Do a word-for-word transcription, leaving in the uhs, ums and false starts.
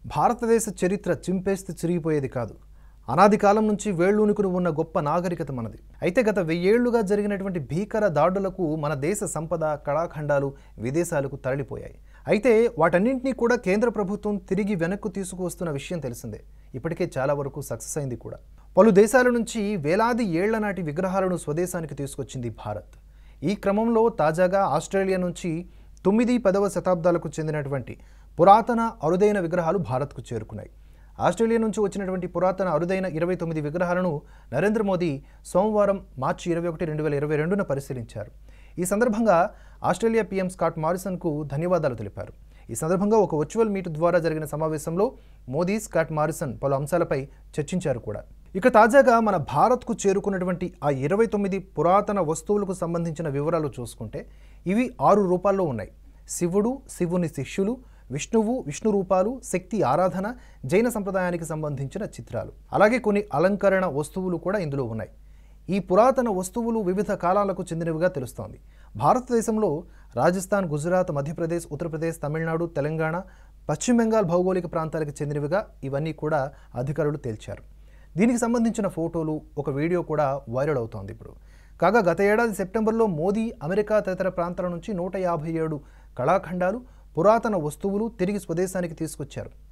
భారతదేశ చరిత్ర చింపేస్తే చిరిగిపోయేది కాదు. అనాది కాలం నుంచి వేళ్ళూనుకుని ఉన్న గొప్ప నాగరికత మనది. అయితే గత వెయ్యేళ్లుగా జరిగినటువంటి భీకర దాడులకు మన దేశ సంపద, కళాఖండాలు విదేశాలకు తరలిపోయాయి. అయితే వాటన్నింటినీ కూడా కేంద్ర ప్రభుత్వం తిరిగి వెనక్కు తీసుకువస్తున్న విషయం తెలిసిందే. ఇప్పటికే చాలా వరకు సక్సెస్ అయింది కూడా. పలు దేశాల నుంచి వేలాది ఏళ్ల నాటి విగ్రహాలను స్వదేశానికి తీసుకొచ్చింది భారత్. ఈ క్రమంలో తాజాగా ఆస్ట్రేలియా నుంచి తొమ్మిది పదవ శతాబ్దాలకు చెందినటువంటి పురాతన అరుదైన విగ్రహాలు భారత్కు చేరుకున్నాయి. ఆస్ట్రేలియా నుంచి వచ్చినటువంటి పురాతన అరుదైన ఇరవై తొమ్మిది విగ్రహాలను నరేంద్ర మోదీ సోమవారం మార్చి ఇరవై ఒకటి రెండు వేల ఇరవై రెండున పరిశీలించారు. ఈ సందర్భంగా ఆస్ట్రేలియా పీఎం స్కాట్ మారిసన్కు ధన్యవాదాలు తెలిపారు. ఈ సందర్భంగా ఒక వర్చువల్ మీట్ ద్వారా జరిగిన సమావేశంలో మోదీ, స్కాట్ మారిసన్ పలు అంశాలపై చర్చించారు కూడా. ఇక తాజాగా మన భారత్కు చేరుకున్నటువంటి ఆ ఇరవై తొమ్మిది పురాతన వస్తువులకు సంబంధించిన వివరాలు చూసుకుంటే ఇవి ఆరు రూపాల్లో ఉన్నాయి. శివుడు, శివుని శిష్యులు, విష్ణువు, విష్ణు రూపాలు, శక్తి ఆరాధన, జైన సంప్రదాయానికి సంబంధించిన చిత్రాలు, అలాగే కొన్ని అలంకరణ వస్తువులు కూడా ఇందులో ఉన్నాయి. ఈ పురాతన వస్తువులు వివిధ కాలాలకు చెందినవిగా తెలుస్తోంది. భారతదేశంలో రాజస్థాన్, గుజరాత్, మధ్యప్రదేశ్, ఉత్తరప్రదేశ్, తమిళనాడు, తెలంగాణ, పశ్చిమ బెంగాల్ భౌగోళిక ప్రాంతాలకు చెందినవిగా ఇవన్నీ కూడా అధికారులు తేల్చారు. దీనికి సంబంధించిన ఫోటోలు, ఒక వీడియో కూడా వైరల్ అవుతోంది ఇప్పుడు. కాగా గత ఏడాది సెప్టెంబర్లో మోదీ అమెరికా తదితర ప్రాంతాల నుంచి నూట యాభై ఏడు కళాఖండాలు, పురాతన వస్తువులు తిరిగి స్వదేశానికి తీసుకొచ్చారు.